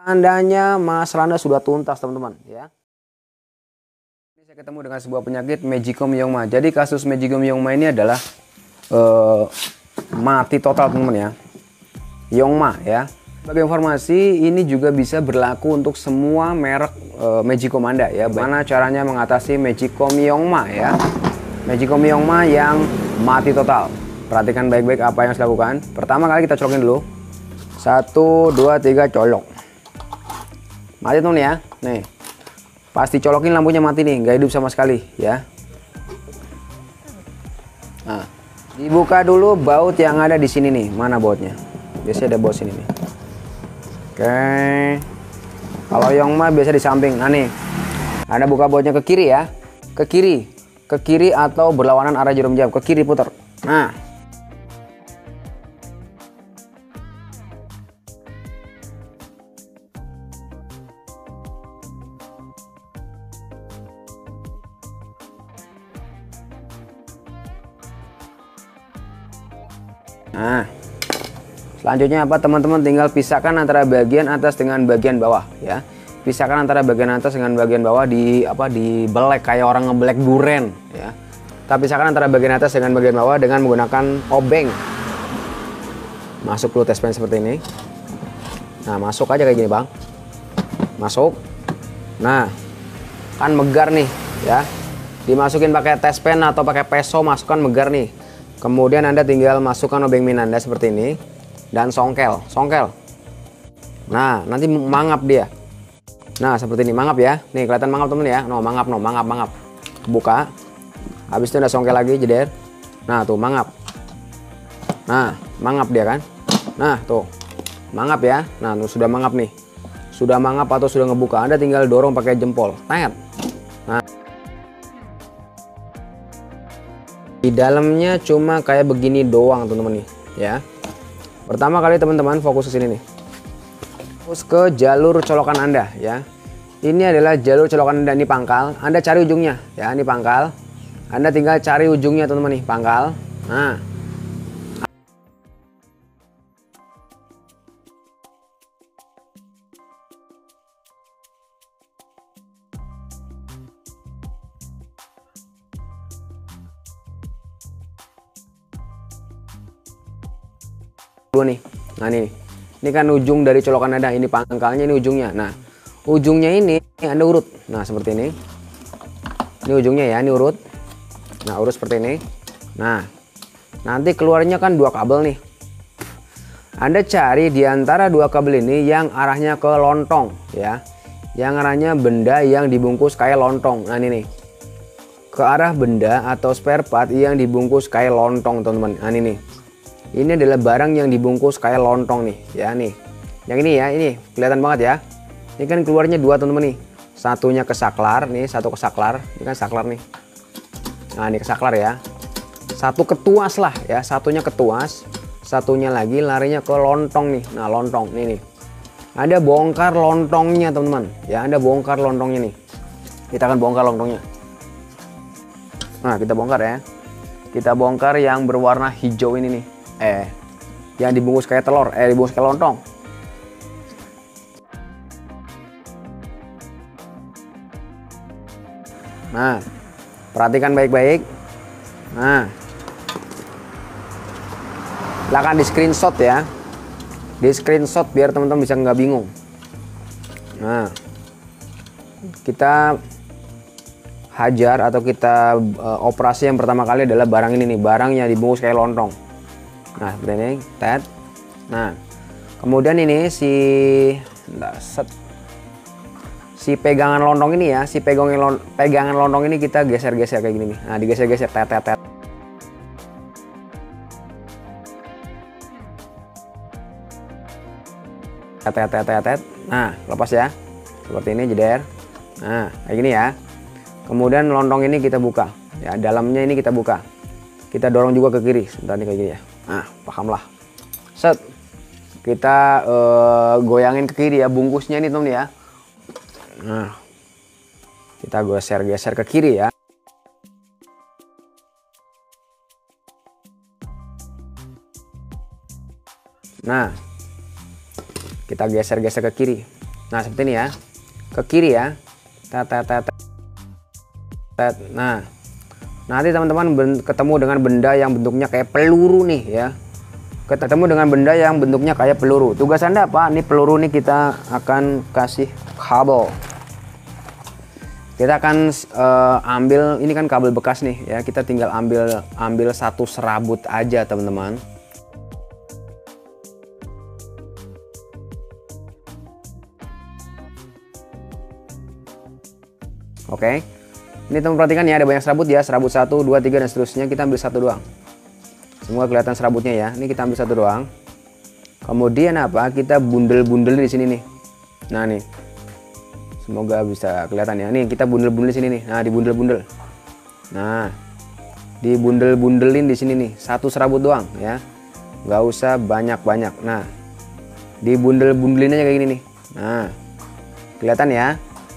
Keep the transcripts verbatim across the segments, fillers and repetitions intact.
Tandanya Mas Randa sudah tuntas teman-teman ya. Ini saya ketemu dengan sebuah penyakit Magicomyoma. Jadi kasus Magicomyoma ini adalah uh, mati total teman-teman ya. Yongma ya. Sebagai informasi, ini juga bisa berlaku untuk semua merek uh, Magicom Anda ya. Bagaimana caranya mengatasi Magicomyoma ya. Magicomyoma yang mati total. Perhatikan baik-baik apa yang harus dilakukan. Pertama kali kita colokin dulu. Satu, dua, tiga, colok. Mati teman ya. Nih. Pasti colokin lampunya mati nih, nggak hidup sama sekali ya. Nah, dibuka dulu baut yang ada di sini nih. Mana bautnya? Biasanya ada baut sini nih. Oke. Kalau Yongma biasa di samping. Nah nih. Anda buka bautnya ke kiri ya. Ke kiri. Ke kiri atau berlawanan arah jarum jam. Ke kiri putar. Nah. Nah, selanjutnya apa teman-teman, tinggal pisahkan antara bagian atas dengan bagian bawah ya. Pisahkan antara bagian atas dengan bagian bawah di apa di belek kayak orang ngebelek duren ya. Kita pisahkan antara bagian atas dengan bagian bawah dengan menggunakan obeng. Masuk dulu tespen seperti ini. Nah, masuk aja kayak gini, Bang. Masuk. Nah, kan megar nih ya. Dimasukin pakai tespen atau pakai peso, masukkan megar nih. Kemudian Anda tinggal masukkan obeng min Anda seperti ini dan songkel, songkel. Nah, nanti mangap dia. Nah, seperti ini mangap ya. Nih kelihatan mangap temen ya. No, mangap, no, mangap, mangap. Buka. Habis itu Anda songkel lagi, jeder. Nah, tuh mangap. Nah, mangap dia kan. Nah, tuh. Mangap ya. Nah, tuh sudah mangap nih. Sudah mangap atau sudah ngebuka. Anda tinggal dorong pakai jempol. Tet. Nah, di dalamnya cuma kayak begini doang teman-teman nih ya. Pertama kali teman-teman fokus ke sini nih. Fokus ke jalur colokan Anda ya. Ini adalah jalur colokan Anda, ini pangkal. Anda cari ujungnya ya, ini pangkal. Anda tinggal cari ujungnya teman-teman nih, pangkal. Nah. Dulu nih. Nah, ini. Ini kan ujung dari colokan Anda, ini pangkalnya, ini ujungnya. Nah, ujungnya ini Anda urut. Nah, seperti ini. Ini ujungnya ya, ini urut. Nah, urut seperti ini. Nah, nanti keluarnya kan dua kabel nih. Anda cari di antara dua kabel ini yang arahnya ke lontong ya. Yang arahnya benda yang dibungkus kayak lontong. Nah, ini nih. Ke arah benda atau spare part yang dibungkus kayak lontong, teman-teman. Nah, ini nih. Ini adalah barang yang dibungkus kayak lontong nih ya, nih. Yang ini ya, ini kelihatan banget ya. Ini kan keluarnya dua teman-teman nih. Satunya ke saklar, nih satu ke saklar. Ini kan saklar nih. Nah, ini ke saklar ya. Satu ketuas lah ya, satunya ketuas. Satunya lagi larinya ke lontong nih. Nah, lontong nih nih. Anda bongkar lontongnya teman-teman ya, Anda bongkar lontongnya nih. Kita akan bongkar lontongnya. Nah, kita bongkar ya. Kita bongkar yang berwarna hijau ini nih. Eh, yang dibungkus kayak telur, eh dibungkus kayak lontong. Nah, perhatikan baik-baik. Nah, silakan di screenshot ya, di screenshot biar teman-teman bisa nggak bingung. Nah, kita hajar atau kita uh, operasi yang pertama kali adalah barang ini nih, barang yang dibungkus kayak lontong. Nah, seperti ini, tet. Nah, kemudian ini si nah, set, si pegangan lontong ini ya, si pegangan lon, pegangan lontong ini kita geser-geser kayak gini nih. Nah, digeser-geser, tet, tet, tet. Tet, tet, tet, tet. Nah, lepas ya. Seperti ini, jeder. Nah, kayak gini ya. Kemudian lontong ini kita buka. Ya, dalamnya ini kita buka. Kita dorong juga ke kiri. Sebentar nih kayak gini ya. Nah, pahamlah. Set. Kita uh, goyangin ke kiri ya, bungkusnya ini teman ya. Nah, kita geser-geser ke kiri ya. Nah, kita geser-geser ke kiri. Nah seperti ini ya, ke kiri ya. Tet, tet, tet, tet. Nah nanti teman-teman ketemu dengan benda yang bentuknya kayak peluru nih ya. Ketemu dengan benda yang bentuknya kayak peluru. Tugas Anda apa? Ini peluru nih kita akan kasih kabel. Kita akan uh, ambil, ini kan kabel bekas nih ya. Kita tinggal ambil ambil satu serabut aja teman-teman. Oke. Ini teman perhatikan ya, ada banyak serabut ya. Serabut satu, dua, tiga dan seterusnya. Kita ambil satu doang. Semua kelihatan serabutnya ya. Ini kita ambil satu doang. Kemudian apa? Kita bundel-bundel di sini nih. Nah nih. Semoga bisa kelihatan ya. Nih kita bundel-bundel di sini nih. Nah, dibundel-bundel. Nah, dibundel-bundelin di sini nih. Satu serabut doang ya. Nggak usah banyak-banyak. Nah, dibundel-bundelin aja kayak gini nih. Nah, kelihatan ya.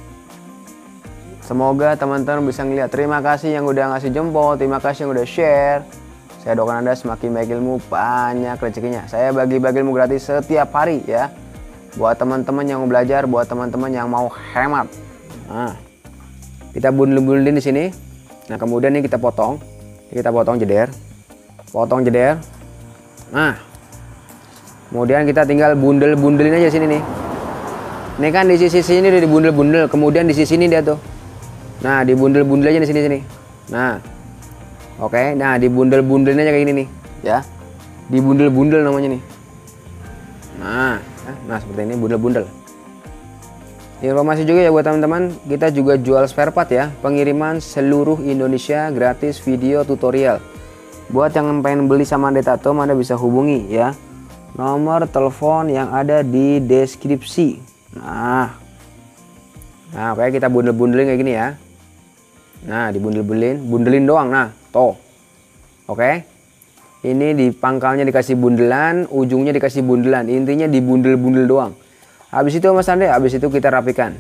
Semoga teman-teman bisa ngeliat. Terima kasih yang udah ngasih jempol. Terima kasih yang udah share. Saya doakan Anda semakin baik ilmu, banyak rezekinya. Saya bagi-bagi ilmu gratis setiap hari ya. Buat teman-teman yang mau belajar, buat teman-teman yang mau hemat. Nah, kita bundel-bundelin di sini. Nah, kemudian ini kita potong. Kita potong jeder. Potong jeder. Nah, kemudian kita tinggal bundel-bundelin aja sini nih. Ini kan di sisi sini udah dibundel-bundel, kemudian di sisi ini dia tuh. Nah, dibundel-bundel aja di sini-sini. Nah, oke. Nah, dibundel-bundelin aja kayak gini nih, ya. Dibundel-bundel namanya nih. Nah, nah seperti ini bundel-bundel. Informasi juga ya buat teman-teman, kita juga jual spare part ya, pengiriman seluruh Indonesia gratis video tutorial. Buat yang pengen beli sama Detatom, Anda bisa hubungi ya. Nomor telepon yang ada di deskripsi. Nah. Nah, kayak kita bundel-bundelin kayak gini ya. Nah, dibundel-bundelin, bundelin doang. Nah, tuh. Oke. Ini di pangkalnya dikasih bundelan, ujungnya dikasih bundelan. Intinya dibundel-bundel doang. Habis itu Mas Andre, habis itu kita rapikan.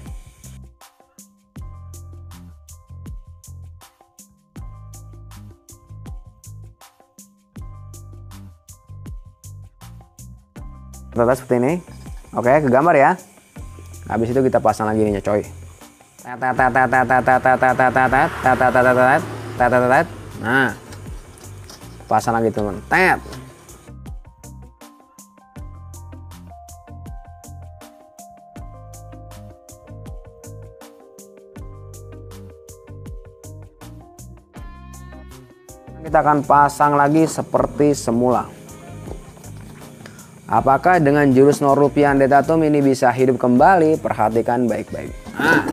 Tata seperti ini. Oke, ke gambar ya. Habis itu kita pasang lagi ininya, coy. Nah, pasang lagi teman. Tet. Kita akan pasang lagi seperti semula. Apakah dengan jurus nol rupiah Detatom ini bisa hidup kembali? Perhatikan baik-baik. Ah.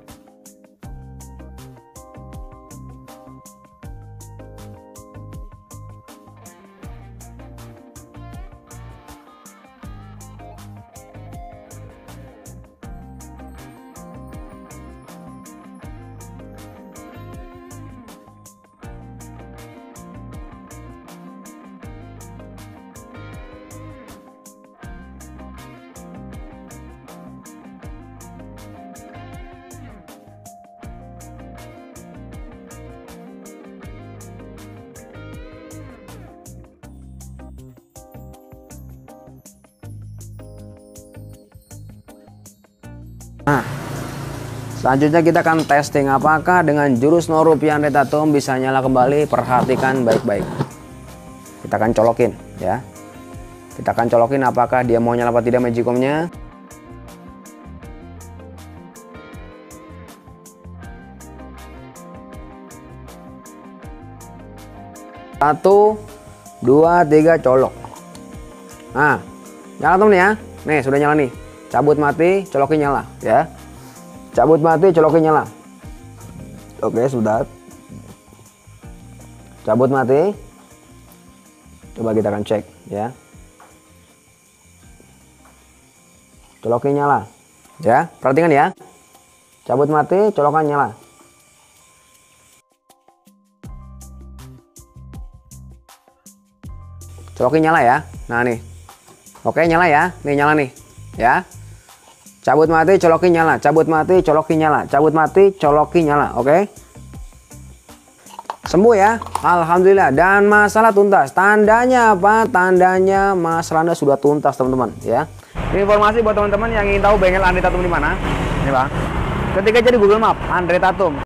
Nah, selanjutnya kita akan testing apakah dengan jurus nol rupiah Detatom bisa nyala kembali. Perhatikan baik-baik. Kita akan colokin ya. Kita akan colokin apakah dia mau nyala apa tidak magicomnya. Satu, dua, tiga, colok. Nah, nyala temen ya. Nih, sudah nyala nih. Cabut mati, colokin nyala ya. Cabut mati, colokin nyala. Oke, sudah. Cabut mati. Coba kita akan cek ya. Colokin nyala. Ya, perhatikan ya. Cabut mati, colokan nyala. Colokin nyala ya. Nah, nih. Oke, nyala ya. Nih nyala nih. Ya. Cabut mati, colokin nyala. Cabut mati, colokin nyala. Cabut mati, colokin nyala. Oke. Sembuh ya. Alhamdulillah. Dan masalah tuntas. Tandanya apa? Tandanya masalah Anda sudah tuntas, teman-teman. Ya. Ini informasi buat teman-teman yang ingin tahu bengkel Andre Tatum di mana. Ini Bang. Ketik aja di Google Map Andre Tatum.